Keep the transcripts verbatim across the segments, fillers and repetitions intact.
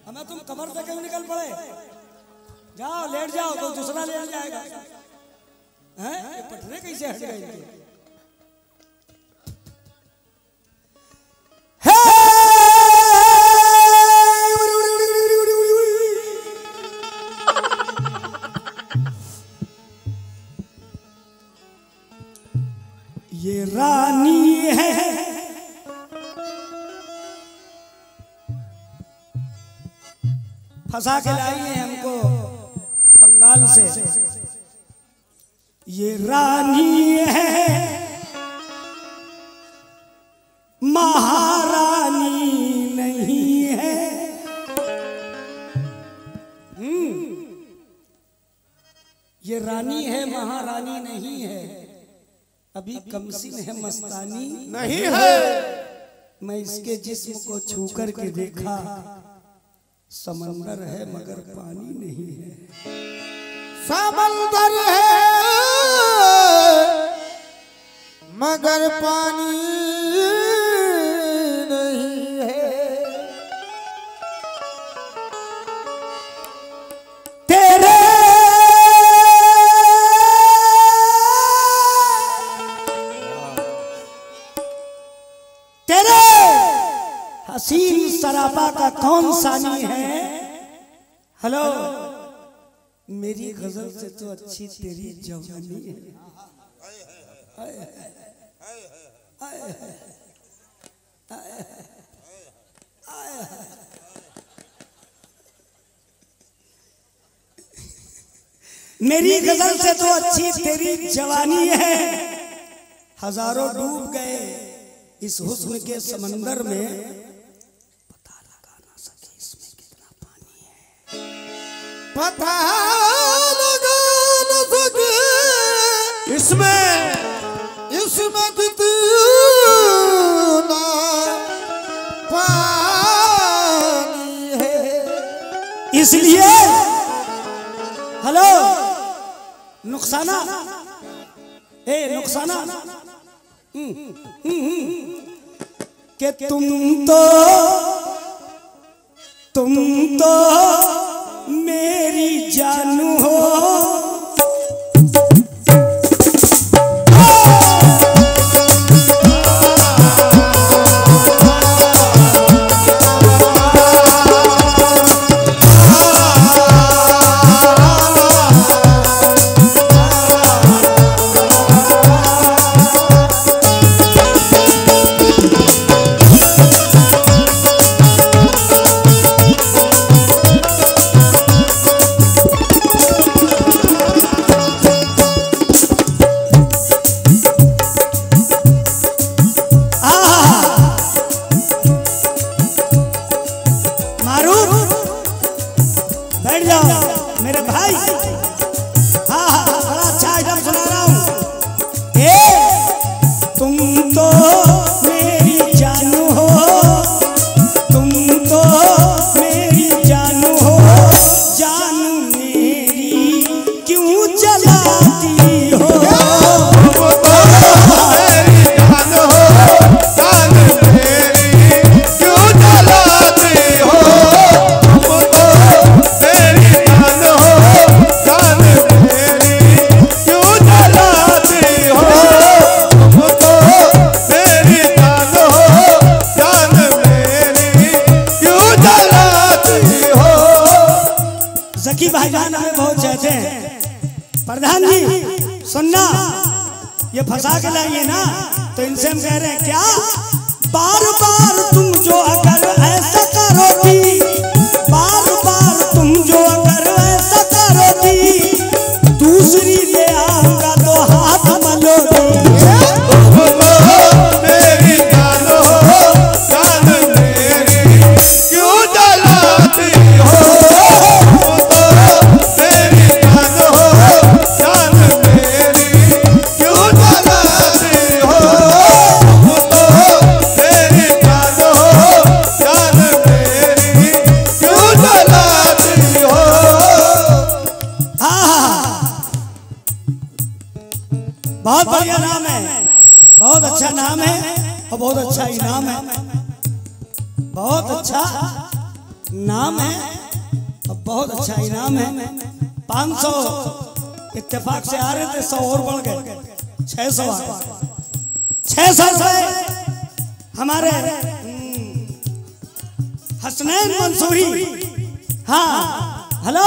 हमें तुम कमर से क्यों निकल पड़े? जाओ लेट जाओ तो दूसरा लेट जाएगा। हैं ये पटने कैसे हट गए? ये रानी है फंसा के लाई है हमको बंगाल से। ये रानी है महारानी नहीं है। हम्म ये रानी है महारानी नहीं है। अभी कमसिन है मस्तानी नहीं है। मैं इसके जिस्म को छू कर के देखा, समंदर है मगर पानी नहीं है। समंदर है मगर पानी नहीं है। तेरे तेरे हसीन सराबा का कौन सानी है? हेलो मेरी गजल से तो अच्छी तेरी जवानी है। आए, आए, आए, आए, आए, मेरी गजल से तो अच्छी तेरी जवानी है। हजारों डूब गए इस हुस्न के समंदर में, पता लगा ना सके इसमें कितना पानी है। पता लगा न सके इसमें इसमें कितना पानी है। इसलिए हेलो नुकसाना ए नुकसाना कि तुम तो तुम तो मेरी जानू हो। बैठ जाओ मेरे भाई। हाँ हाँ बड़ा अच्छा आइटम सुना रहा हूँ। ए तुम तो मेरी जानू हो, तुम तो मेरी जानू हो। जानू मेरी क्यों जलाती हो? जकी भाईजान हमें बहुत चाहते हैं। प्रधान जी सुनना, ये फंसा के लाइए ना तो इनसे हम कह रहे हैं क्या बार बार तुम जो अगर ऐसा करोगी, बार बार तुम जो अगर ऐसा करोगी, दूसरी ले आऊंगा तो हाथ मलोगी। बहुत बढ़िया नाम है, बहुत अच्छा नाम है और बहुत अच्छा इनाम है। बहुत अच्छा नाम है और बहुत अच्छा इनाम है। पाँच सौ इत्तेफाक से आ रहे थे, सौ और बढ़ गए, छह सौ छह सौ रुपए हमारे हसनैन मंसूरी। हाँ हेलो,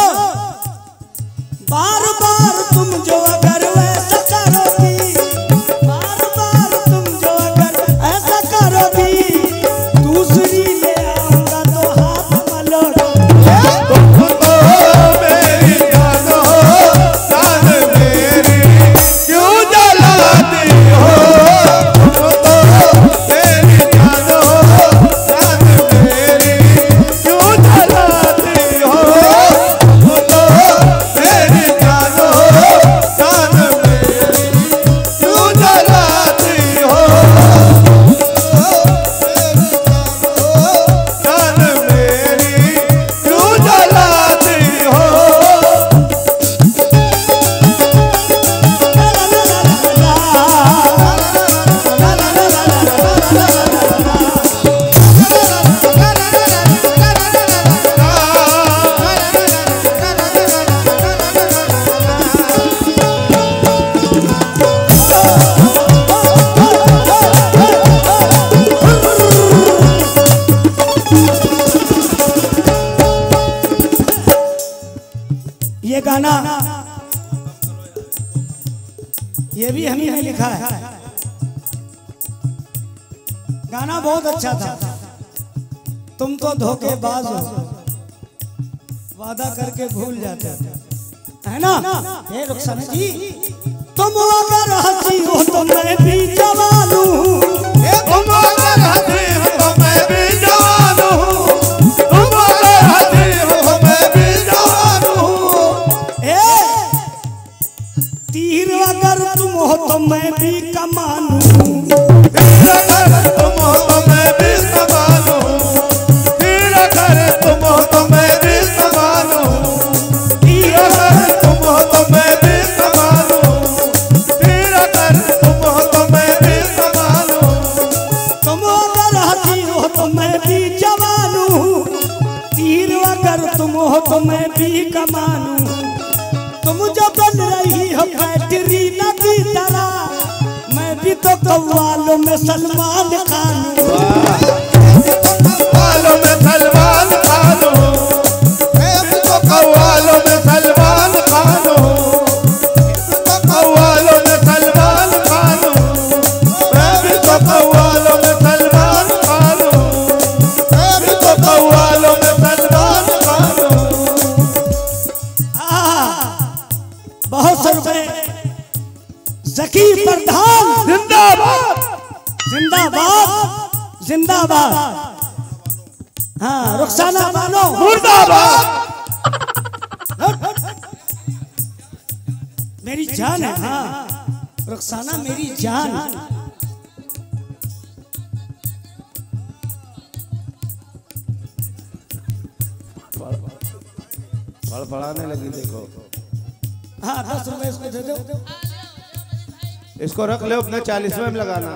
बार बार तुम जो अगर ऐसा करोगी, बार बार तुम जो अगर ऐसा करोगी, दूसरी ले आऊंगा तो हाथ मलोगी। तुम तो मेरी जान हो, जान मेरी क्यों जलाती हो। तुम तो मेरी जान हो, जान मेरी क्यों जलाती हो। तुम तो मेरी जान हो, जान मेरी क्यों जलाती हो। जान मेरी क्यों जलाती हो। ये गाना ये भी हम ही ने लिखा है। गाना बहुत अच्छा था। तुम तो धोखेबाज हो, वादा करके भूल जाते है ना। ये रुखसाना जी, तुम अगर हंसी हो तो मैं भी जवान हूँ। तुम अगर हंसी हो तो मैं भी जवान हूँ। तुम अगर हंसी हो तो मैं भी जवान हूँ। ए, तीर अगर तुम हो तो मैं भी कमान हूँ। तीर अगर तुम हो तो मैं भी समान हूँ। तीर अगर तुम हो तो मैं भी समान हूँ। तीर अगर तुम हो तो मैं भी समान हूँ। तीर अगर तुम हो तो मैं भी समान हूँ। तुम अगर हंसी हो तो मैं भी जवान हूँ। तीर अगर तुम हो तो मैं भी कमान हूँ। तुम जो बन रही हो कैटरीना की तरह, मैं भी तो कव्वालों में सलमान खान हूँ। कव्वालों में सलमान खान हूँ। मैं भी तो कव्वालों में सलमान खान हूँ। कव्वालों में सलमान खान हूँ। मैं भी तो कव्वालों में सलमान खान हूँ। मैं भी तो कव्वालों में सलमान खान हूँ। हाँ, बहुत सौ रुपए जकी प्रधान जिंदाबाद जिंदाबाद जिंदाबाद। हाँ रुखसाना मानो मुर्दाबाद। मेरी जान है। हाँ रुखसाना मेरी जान। फड़फड़ाने लगी देखो। हाँ दस रुपए इसको दे दो। इसको रख ले, अपने चालीसवें में लगाना।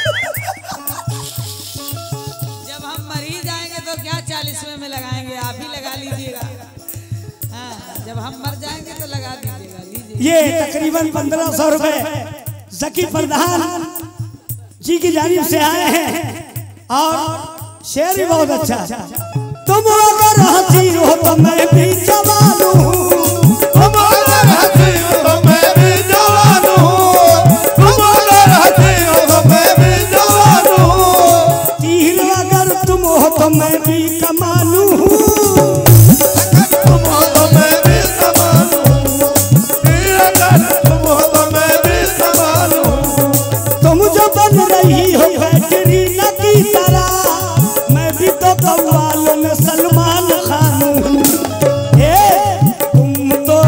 जब हम मरी जाएंगे तो क्या चालीसवें में लगाएंगे, आप ही लगा लीजिएगा। हाँ, जब हम मर जाएंगे तो लगा दीजिएगा। लीजिए ये तकरीबन पंद्रह सौ रुपए जकी प्रधान जी की जानिब से आए हैं और शेर भी बहुत अच्छा। तुम अगर हंसी हो तो मैं भी जवान हूँ। तुम अगर हंसी हो तो मैं भी जवान हूँ। तुम अगर हंसी हो तो मैं भी जवान हूँ। तीर अगर तुम हो तो मैं भी कमान हूँ। तुम हो तो मैं भी समान हूँ। तीर अगर तुम हो तो मैं भी समान हूँ। तुम जो बन रही हो कैटरीना की तरह, मैं भी तो कव्वालों में सलमान खान हूँ। ए, तुम तो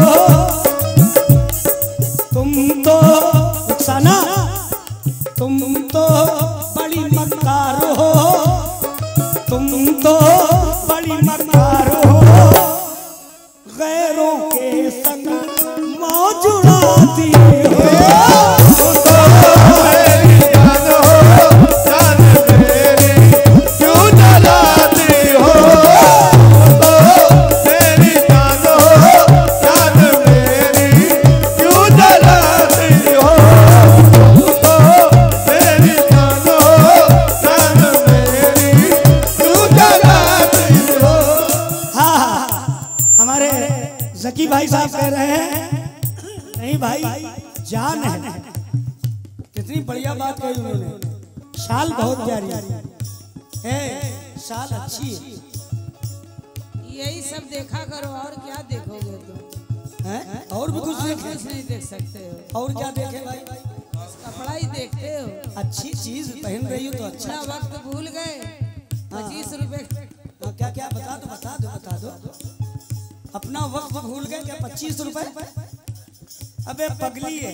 तुम तो रुखसाना तुम तो बड़ी मक्कार हो। तुम तो बड़ी मक्कार हो। गैरों के संग मौज उड़ाती हो। तुम तो मेरी जान हो, जान मेरी क्यों जलाती हो। जक्की भाई साहब कह रहे हैं नहीं भाई जान है। कितनी बढ़िया बात कही उन्होंने। शाल बहुत प्यारी है, शाल अच्छी है। यही सब देखा करो और क्या देखोगे तुम हैं? और भी कुछ और देखे? कुछ नहीं देख सकते हो। और क्या देखे भाई? कपड़ा ही देखते हो। अच्छी चीज पहन रही हो तो अच्छा। अपना वक्त भूल गए। पच्चीस रुपए हाँ, क्या क्या बता दो बता दो बता दो। अपना वक्त भूल गए क्या? पच्चीस रुपए? अबे पगली है,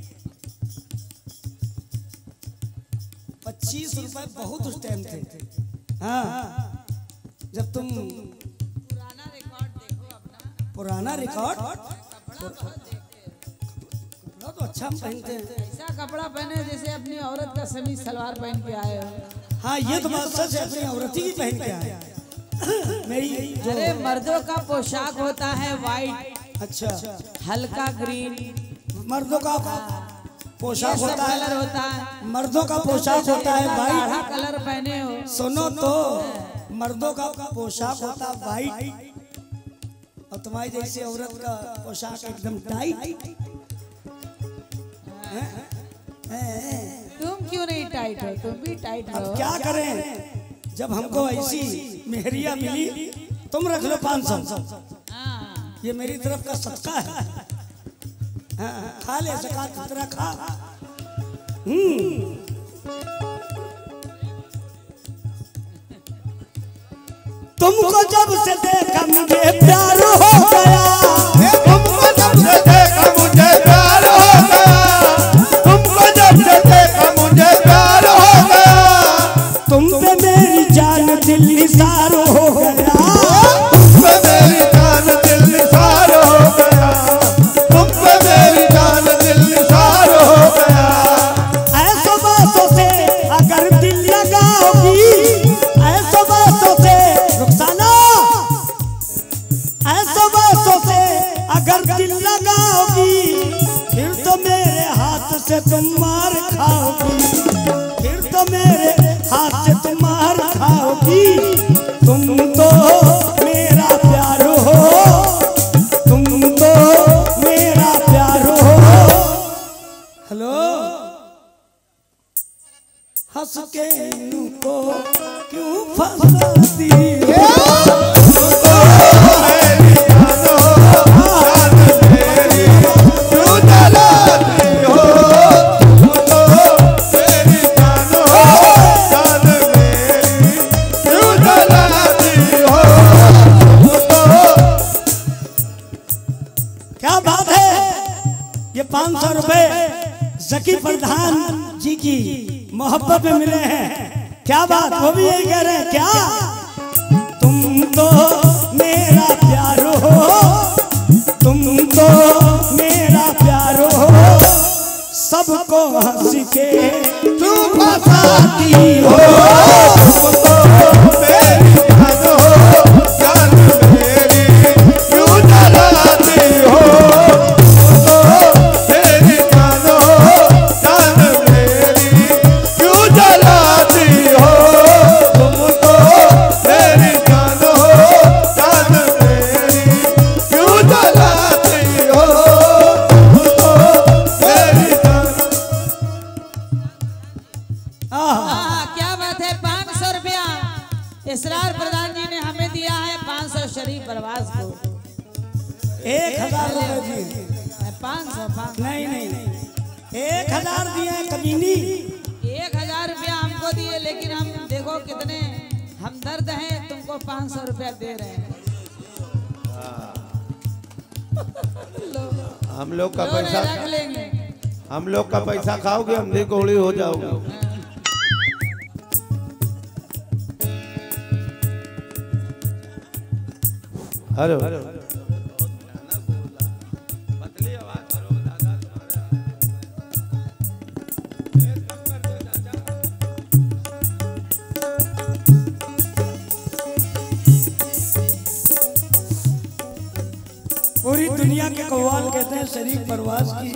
पच्चीस रुपए बहुत उस टाइम थे। हाँ, जब तुम पुराना रिकॉर्ड देखो अपना। पुराना रिकॉर्ड कपड़ा बहुत देखते हो। तो अच्छा पहनते हैं। ऐसा कपड़ा पहने जैसे अपनी औरत का समीज सलवार पहन के आए हो। हाँ ये तो बात सच है, अपनी औरत ही पहन के आए मेरी जो। अरे मर्दों का पोशाक होता है वाइट, अच्छा, हल्का ग्रीन। मर्दों का पोशाक ये सब होता कलर है, होता है। मर्दों का पोशाक होता है गाढ़ा वाइट। कलर पहने हो। सुनो तो, मर्दों का पोशाक होता है वाइट और तुम्हारी जैसी औरत का पोशाक एकदम टाइट। तुम क्यों नहीं टाइट हो? तुम भी टाइट अब हो। क्या करें, जब हमको ऐसी मेहरिया मिली। तुम रख लो पाँच सौ, हाँ। ये मेरी तरफ का सदका है। हाँ, खा ले सका तरह खा। हम्म, तुमको जब से देखा मुझे प्यार हो गया। तुमको जब से देखा मुझे प्यार हो गया। तुमको जब से देखा मुझे प्यार हो गया। तुम पे मेरी जान दिल निसार हो गया। तुम पे मेरी जान दिल निसार हो गया। तुम पे मेरी जान दिल निसार हो गया। ऐसो बातों से अगर दिल लगाओगी, ऐसो बातों से रुखसाना, ऐसो बातों से अगर दिल लगाओगी, फिर तो मेरे हाथ से तुम मार खाओगी। फिर तो मेरे हाथ से तुम मार खाओगी। तुम तो मेरा प्यार हो, तुम तो मेरा प्यार हो। हेलो, हंस के इनको क्यों फंसाती हो? मेरी जानो जान मेरी क्यों जलाती हो? तुम तो मेरी जानो जान मेरी क्यों जलाती हो? तुम तो क्या बात है। ये पाँच सौ रुपए जकी प्रधान जी की मोहब्बत में मिले हैं। क्या बात, वो भी यही कह रहे हैं क्या? तुम तो मेरा प्यार हो, तुम तो मेरा प्यार हो। सबको हंस के तू फंसाती हो। तुम तो मेरी जानो जान मेरी क्यों जलाती हो? तुम तो मेरी जानो जान मेरी क्यों जलाती हो? तुम तो मेरी जानो जान मेरी क्यों जलाती हो? तुम तो मेरी जानो। हाँ, क्या बात है। पाँच सौ रुपया इसरार प्रधान जी ने हमें दिया है। पाँच सौ शरीफ प्रवास को। एक हजार रुपए दिए। पाँच सौ पाँच नहीं नहीं नहीं, एक हजार दिए हैं कमीनी। एक हजार रुपया हमको दिए, लेकिन हम देखो कितने हमदर्द हैं। तुमको पाँच सौ रुपया दे रहे हैं। लो, हम लोग का लो नहीं, पैसा रख लेंगे। हम लोग का पैसा खाओगे, हम भी गोली हो जाओगे। हेलो, पूरी दुनिया के कव्वाल कहते हैं शरीफ परवाज की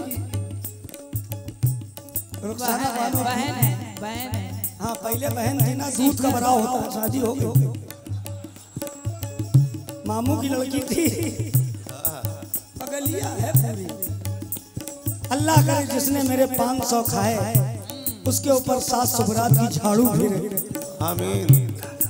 रुखसाना बहन बानो। बहन है, बहन है। हाँ, पहले बहन थी ना, दूध का भरा होता है, शादी हो गई। मामू की लड़की थी, लिया है पूरी। अल्लाह करे जिसने मेरे पाँच सौ खाए उसके ऊपर सात सुबरात की झाड़ू फिरे। आमीन।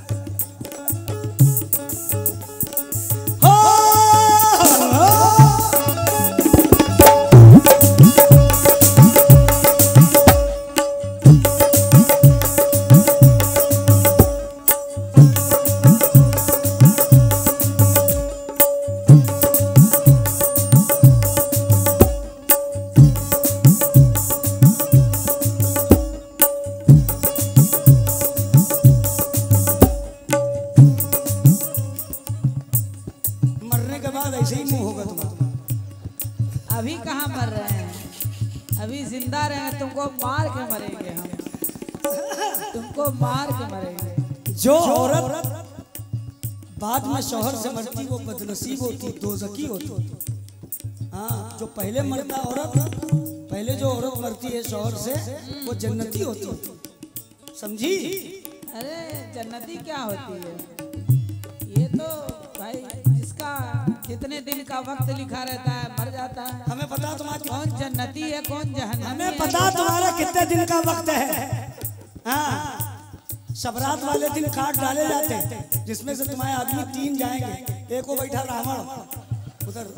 ऐसे ही मुंह होगा तुम्हारा। अभी कहाँ मर रहे हैं, अभी जिंदा रहे, तुमको मार के मरेंगे हम, तुमको मार के मरेंगे। जो औरत बाद में शौहर से मरती वो बदनसीब होती, दोज़खी होती। हाँ, जो पहले मरता औरत, पहले जो औरत मरती है शौहर से वो जन्नती होती, समझी? अरे जन्नती क्या होती है, ये तो भाई जिसका कितने दिन का वक्त लिखा रहता है मर जाता है। हमें पता तुम्हारा कौन जन्नती है कौन जहन्नमी है, हमें पता तुम्हारा कितने दिन का वक्त है। हाँ, शबरात वाले दिन काट डाले जाते हैं, जिसमें से तुम्हारे आदमी तीन जाएंगे, एक को बैठा रावण उधर।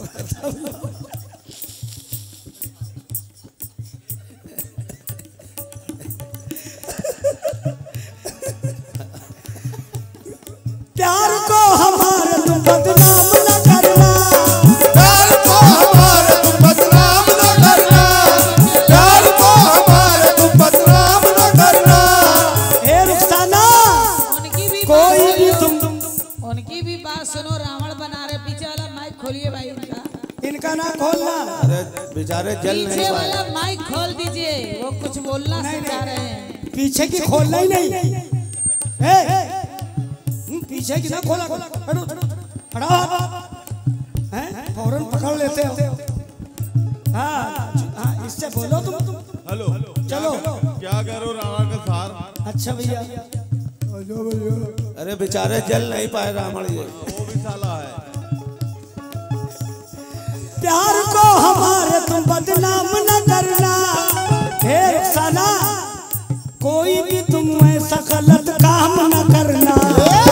प्यार को हमारे तुम बदनाम न करना, प्यार को हमारे तुम बदनाम न करना, प्यार को हमारे तुम बदनाम न करना। ए रुखसाना, उनकी भी कोई भी तुम उनकी भी बात सुनो, रावण बना रहे। पीछे वाला माइक खोलिए भाई इनका, इनका ना खोलना। अरे बेचारे जल नहीं पीछे पाए। वाला माइक खोल दीजिए, वो कुछ बोलना सिखा रहे हैं। पीछे की खोलना ही नहीं। ए, पीछे की ना खोला, खड़ा हैं, फौरन पकड़ लेते हो। हाँ, हाँ, इससे बोलो तुम। हेलो चलो। क्या कह रहे हो रावण का सार? अच्छा भैया, अरे बेचारे जल नहीं पाए रावण, ये वो भी साला है। प्यार को हमारे तुम बदनाम न करना, हे रुखसाना, कोई भी तुम ऐसा गलत काम न करना।